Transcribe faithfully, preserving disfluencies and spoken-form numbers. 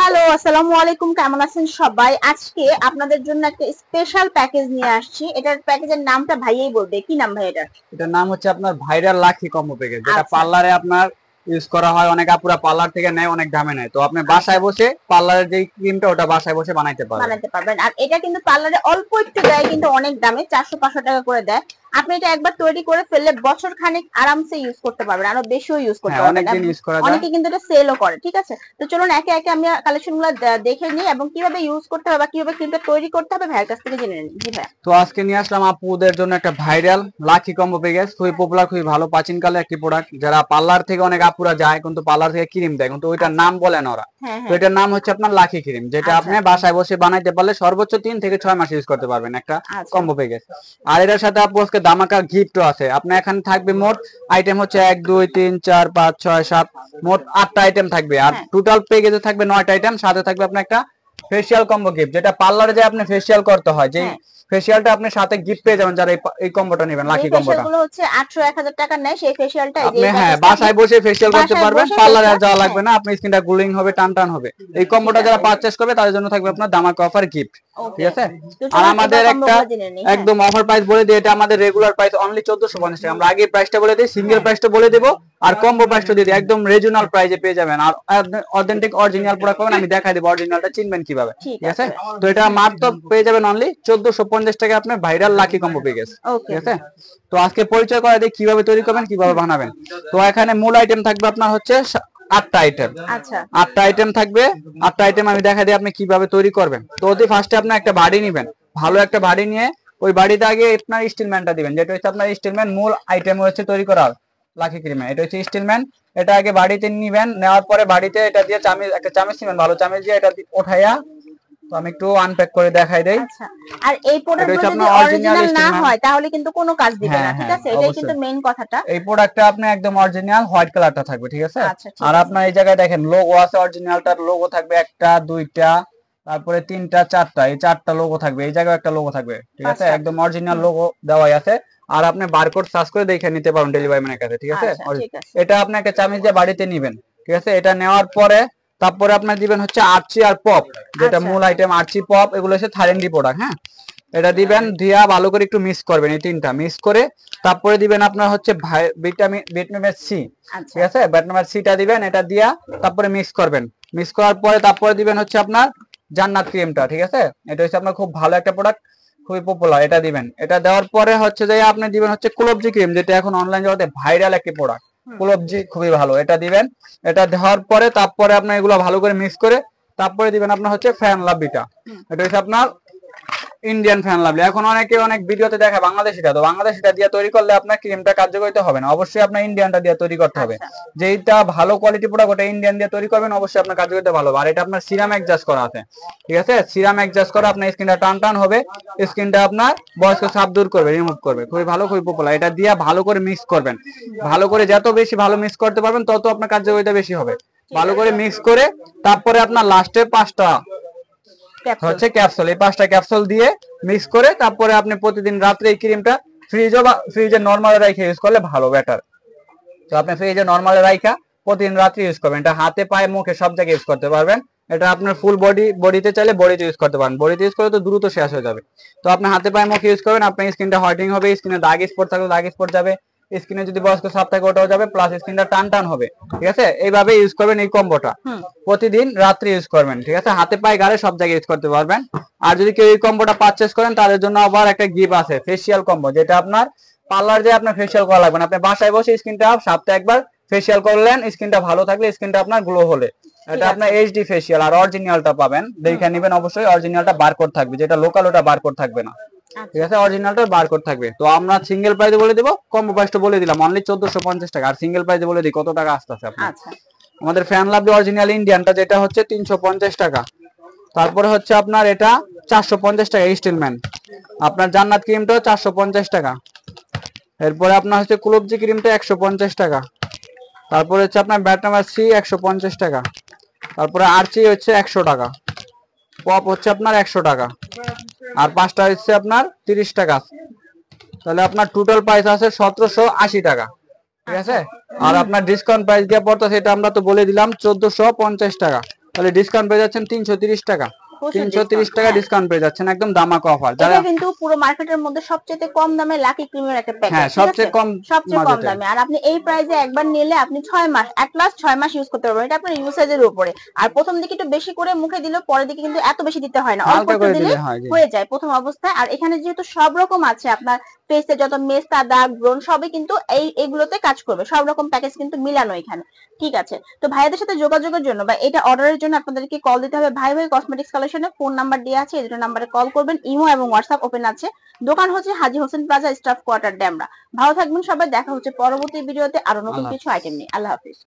Hello, আসসালামু আলাইকুম। কেমন আছেন সবাই? আজকে আপনাদের জন্য একটা স্পেশাল প্যাকেজ নিয়ে আসছি। এটার প্যাকেজের নামটা ভাইয়াই বলবে। কি নাম ভাই এটার? এটার নাম হচ্ছে আপনার ভাইরাল লাকি কম্বো প্যাকেজ, যেটা আচ্ছা পার্লারে আপনার ইউজ করা হয়। অনেক আপুরা পার্লার থেকে নেয়, অনেক দামে নেয়। তো আপনি আচ্ছা বাসায় বসে পার্লারের যে ক্রিমটা ওটা বাসায় বসে বানাইতে পারবেন। বানাতে পারবেন। আর এটা কিন্তু পার্লারে অল্প একটু দেয়, কিন্তু অনেক দামে চারশো পাঁচশো টাকা করে দেয়। আপনি এটা একবার তৈরি করে ফেললে বছর খানিক আরামসে ইউজ করতে পারবেন, আরো বেশিও ইউজ করতে হ্যাঁ, পারবেন। অনেক দিন ইউজ করা যায়। অনেকে কিন্তু এটা সেলও করে। ঠিক আছে, তো চলুন একে একে আমি কালেকশন গুলো দে- দেখে নিই এবং কিভাবে ইউজ করতে হবে বা কিভাবে ক্রিমটা তৈরি করতে হবে ভাইয়ের কাছ থেকে জেনে নিই। জি ভাই। তো আজকে নিয়ে আসলাম আপুদের জন্য একটা ভাইরাল লাকি কম্বো প্যাকেজ। খুবই পপুলার, খুবই ভালো প্রাচীনকালে একটি প্রোডাক্ট, যারা পার্লার থেকে অনেক আপুরা যায় কিন্তু পার্লার থেকে ক্রিম দেয়, কিন্তু ওইটার আচ্ছা নাম বলে না ওরা। হ্যাঁ তো হ্যাঁ এটার নাম হচ্ছে আপনার লাকি ক্রিম, যেটা আচ্ছা আপনি বাসায় বসে বানাইতে পারলে সর্বোচ্চ তিন থেকে ছয় মাস ইউজ করতে পারবেন একটা আচ্ছা কম্বো প্যাকেজ। আর এটার সাথে আপু আজকে দামাকা গিফটও আছে। আপনার এখানে থাকবে মোট আইটেম হচ্ছে এক দুই তিন চার পাঁচ ছয় সাত, মোট আটটা আইটেম থাকবে। আর হ্যাঁ টোটাল প্যাকেজে থাকবে নয়টা আইটেম, সাথে থাকবে আপনার একটা ফেসিয়াল কম্বো গিফট, যেটা পার্লারে যে আপনি ফেসিয়াল করতে হয়, যে হ্যাঁ ফেসিয়ালটা আপনি সাথে গিফট পেয়ে যাবেন যারা এই এই কম্বোটা নেবেন, যে লাকি ফেশিয়াল কম্বোটা। গুলো হচ্ছে আটশো এক হাজার টাকা নেয়, সেই ফেশিয়ালটা এই যে আপনি এই হ্যাঁ প্যাকেজটা আপনি বাসায় বসে ফেসিয়াল করতে বাসায় পারবেন, বসে পার্লারে আর ফেসটা যাওয়া হ্যাঁ লাগবে না। আপনি স্কিনটা গ্লোয়িং হবে, টান টান হবে। এই ঠিক কম্বোটা যারা আছে। পারচেজ করবে তাদের জন্য থাকবে আপনার দামাকা অফার গিফট। ঠিক ওকে, আছে। তো আর চলুন এবার আমাদের কম্বো একটা গুলো জেনে নিই। হ্যাঁ একদম অফার প্রাইস বলে দিই, এটা আমাদের রেগুলার প্রাইস অনলি চোদ্দশো পঞ্চাশ টাকা। আমরা আগে প্রাইসটা বলে দিই, সিঙ্গেল হ্যাঁ প্রাইসটা বলে দেবো, আর কম্বো প্রাইসটা দিয়ে দিই। একদম রিজনাল প্রাইসে পেয়ে যাবেন, আর অথেন্টিক অরিজিনাল প্রোডাক্ট পাবেন। আমি দেখাই দেবো অরিজিনালটা চিনবেন কিভাবে। ঠিক ঠিক আছে। আছে। তো এটা মাত্র পেয়ে যাবেন অনলি চোদ্দশো পঞ্চাশ টাকা আপনার ভাইরাল লাকি কম্বো পেয়ে গেছে। ওকে ঠিক আছে। তো আজকে পরিচয় করা দিই কিভাবে তৈরি করবেন, কিভাবে বানাবেন। তো এখানে মূল আইটেম থাকবে আপনার হচ্ছে সা- আটটা আইটেম। আচ্ছা আটটা আইটেম থাকবে। আটটা আইটেম আমি দেখা দিই আপনি কিভাবে তৈরি করবেন। তো অতি ফার্স্টে আপনি একটা বাড়ি নেবেন, ভালো একটা বাড়ি নিয়ে ওই বাড়িতে আগে আপনার স্টিলম্যানটা দিবেন, যেটা হচ্ছে আপনার স্টিলম্যান। মূল আইটেম হচ্ছে তৈরি করার লাকি ক্রিমে, এটা হচ্ছে স্টিলম্যান। এটা আগে বাড়িতে নিবেন, নেওয়ার পরে বাড়িতে এটা দিয়ে চামিচ, একটা চামিচ নেবেন, ভালো চামিচ দিয়ে এটা দি- উঠাইয়া। তো আমি একটু আনপ্যাক করে দেখাই দেই। আচ্ছা। আর এই এটা প্রোডাক্ট গুলো হচ্ছে যদি আপনার অরিজিনাল অরিজিনাল না স্টিলম্যান। হয় তাহলে কিন্তু কোনো কাজ দিবে না। হ্যাঁ ঠিক হ্যাঁ আছে, এটাই কিন্তু অবশ্যই। মেইন কথাটা। এই প্রোডাক্টটা আপনি একদম অরিজিনাল হোয়াইট কালারটা থাকবে। ঠিক আছে। আচ্ছা ঠিক আর আছে। আপনার এই জায়গায় দেখেন লোগো আছে, অরিজিনালটার লোগো থাকবে একটা দুইটা, তারপরে তিনটা চারটা, এই চারটা লোগো থাকবে। এই জায়গায় একটা লোগো থাকবে। ঠিক আছে, পাঁচটা। একদম অরিজিনাল হুম লোগো দেওয়াই আছে। আর আপনি বারকোড সার্চ করে দেখে নিতে পারেন ডেলিভারি ম্যানের কাছে। ঠিক আছে। আচ্ছা অরি- ঠিক আছে। এটা আপনি একটা চামিচ দিয়ে বাড়িতে নিবেন। ঠিক আছে। এটা নেওয়ার পরে তারপরে আপনার দিবেন হচ্ছে আরচি আর পপ, যেটা আচ্ছা মূল আইটেম। আরচি পপ এগুলো হচ্ছে থাইল্যান্ডি প্রোডাক্ট। হ্যাঁ, এটা দিবেন, দিয়া ভালো করে একটু মিক্স করবেন, এই তিনটা মিক্স করে তারপরে দিবেন আপনার হচ্ছে ভিটামিন ভিটামিন সি। আচ্ছা ঠিক আছে, ভিটামিন সিটা দিবেন, এটা দিয়া তারপরে মিক্স করবেন। মিক্স করার পরে তারপরে দিবেন হচ্ছে আপনার জান্নাত ক্রিমটা। ঠিক আছে, এটা হচ্ছে আপনার খুব ভালো একটা প্রোডাক্ট, খুবই পপুলার। এটা দিবেন। এটা দেওয়ার পরে হচ্ছে যে আপনি দিবেন হচ্ছে কুলবজি ক্রিম, যেটা এখন অনলাইন জগতে ভাইরাল একটি প্রোডাক্ট। হুম কুলবজি খুবই ভালো, এটা দিবেন। এটা দেওয়ার পরে তারপরে আপনার এগুলো ভালো করে মিক্স করে তারপরে দিবেন আপনার হচ্ছে ফ্যান লাভিটা। হুম এটা হচ্ছে আপনার ইন্ডিয়ান ফ্যান লাভলি। এখন অনেকে অনেক ভিডিওতে দেখা বাংলাদেশিটা, তো বাংলাদেশিটা দিয়ে তৈরি করলে আপনার ক্রিমটা কার্যকরিত হবে না। অবশ্যই আপনার ইন্ডিয়ানটা দিয়ে তৈরি করতে হবে। আচ্ছা যেটা ভালো কোয়ালিটি প্রোডাক্ট ওটা ইন্ডিয়ান দিয়ে তৈরি করবেন, অবশ্যই আপনার কার্যকরিতা ভালো হবে। আর এটা আপনার সিরাম এক্সাস্ট করা আছে। ঠিক আছে, সিরাম এক্সাস্ট করা আপনার স্কিনটা টান টান হবে, স্কিনটা আপনার বয়স্ক ছাপ দূর করবে, রিমুভ করবে। খুবই ভালো, খুবই পপুলার। এটা দিয়ে ভালো করে মিক্স করবেন। ভালো করে যত বেশি ভালো মিক্স করতে পারবেন তত আপনার কার্যকরিতা বেশি হবে। ঠিক ভালো আছে। করে মিক্স করে তারপরে আপনার লাস্টে পাঁচটা ক্যাপসুল। হচ্ছে ক্যাপসুল, এই পাঁচটা ক্যাপসুল দিয়ে মিক্স করে তারপরে আপনি প্রতিদিন রাত্রে এই ক্রিমটা ফ্রিজে বা ফ্রিজে নরমালে রাখে ইউজ করলে ভালো, বেটার। তো আপনি ফ্রিজে নরমালে রাখা প্রতিদিন রাত্রে ইউজ করবেন। এটা হাতে পায়ে মুখে সব জায়গায় ইউজ করতে পারবেন। এটা আপনার ফুল বডি বডিতে চাইলে বডিতে ইউজ করতে পারেন, বডিতে ইউজ করলে তো দ্রুত শেষ হয়ে যাবে। তো আপনি হাতে পায়ে মুখে ইউজ করবেন, আপনার স্কিনটা হোয়াইটিং হবে, স্কিনে দাগ স্পট থাকলে দাগ স্পট যাবে, স্কিনে যদি বয়স্ক ছাপ থাকে ওটাও যাবে, প্লাস স্কিনটা টান টান হবে। ঠিক আছে, এইভাবে ইউজ করবেন এই কম্বোটা। হুম প্রতিদিন রাত্রে ইউজ করবেন। ঠিক আছে, হাতে পায়ে গালে সব জায়গায় ইউজ করতে পারবেন। আর যদি কেউ এই কম্বোটা পারচেস করেন তাদের জন্য আবার একটা গিফট আছে, ফেসিয়াল কম্বো, যেটা আপনার পার্লার যে আপনার ফেসিয়াল করা লাগবে না। আপনি বাসায় বসে স্কিনটা সপ্তাহে একবার ফেসিয়াল করলেন, স্কিনটা ভালো থাকলে, স্কিনটা আপনার গ্লো হলে, ঠিক এটা আছে। আপনার এইচডি ফেসিয়াল। আর অরিজিনালটা পাবেন, হুম দেখে নেবেন অবশ্যই। অরিজিনালটা বারকোড থাকবে, যেটা লোকাল ওটা বারকোড থাকবে না। ঠিক আচ্ছা আছে, অরিজিনালটা বারকোড থাকবে। তো আমরা সিঙ্গেল প্রাইসে বলে দিব, কম্বো প্রাইসটা বলে দিলাম অনলি চোদ্দশো পঞ্চাশ টাকা। আর সিঙ্গেল প্রাইসে বলে দিই কত টাকা আসতেছে আপনার। আচ্ছা আমাদের ফ্যান লাভলি অরিজিনাল ইন্ডিয়ানটা যেটা হচ্ছে তিনশো পঞ্চাশ টাকা। তারপরে হচ্ছে আপনার এটা চারশো পঞ্চাশ টাকা স্টিলম্যান। আপনার জান্নাত ক্রিমটাও চারশো পঞ্চাশ টাকা। এরপরে আপনার হচ্ছে কুলবজি ক্রিমটা একশো পঞ্চাশ টাকা। তারপরে হচ্ছে আপনার ভিটামিন সি একশো পঞ্চাশ টাকা। তারপরে আরচি হচ্ছে একশো টাকা। পপ হচ্ছে আপনার একশো টাকা। আর পাঁচটা হচ্ছে আপনার তিরিশ টাকা। তাহলে আপনার টোটাল প্রাইস আছে সতেরোশো আশি টাকা। ঠিক আছে। আর আপনার ডিসকাউন্ট প্রাইস দিয়ে পড়তো সেটা আমরা তো বলে দিলাম চোদ্দশো পঞ্চাশ টাকা। তাহলে ডিসকাউন্ট পেয়ে যাচ্ছেন তিনশো তিরিশ টাকা। তিনশো তিরিশ টাকা ডিসকাউন্ট পেয়ে যাচ্ছেন, একদম দামাকা অফার। এটা কিন্তু পুরো মার্কেটের মধ্যে সবচেয়ে কম দামে লাকি ক্রিমের একটা প্যাকেজ। হ্যাঁ, সবচেয়ে কম সবচেয়ে কম দামে। আর আপনি এই প্রাইসে একবার নিলে আপনি ছয় মাস এট লাস্ট ছয় মাস ইউজ করতে পারবেন। এটা আপনার ইউসেজের উপরে। আর প্রথম দিকে একটু বেশি করে মুখে দিলে পরের দিকে কিন্তু এত বেশি দিতে হয় না, অল্প একটু দিলে হয়ে যায় প্রথম অবস্থায়। আর এখানে যেহেতু সব রকম আছে, আপনার ফেসে যত মেস্তা দাগ ব্রণ সবই কিন্তু এই এগুলোতে কাজ করবে, সব রকম প্যাকেজ কিন্তু মিলানো এখানে। ঠিক আছে, তো ভাইয়াদের সাথে যোগাযোগের জন্য বা এটা অর্ডারের জন্য আপনাদেরকে কল দিতে হবে। ভাই ভাই কসমেটিক্স কালেকশনে ফোন নাম্বার দেওয়া আছে, এই দুটো নাম্বারে কল করবেন। ইমো এবং হোয়াটসঅ্যাপ ওপেন আছে। দোকান হচ্ছে Haji Hossain Plaza, staff quarter, Demra. ভালো থাকবেন সবাই, দেখা হচ্ছে পরবর্তী ভিডিওতে আরো নতুন কিছু আইটেম নিয়ে। আল্লাহ হাফিজ।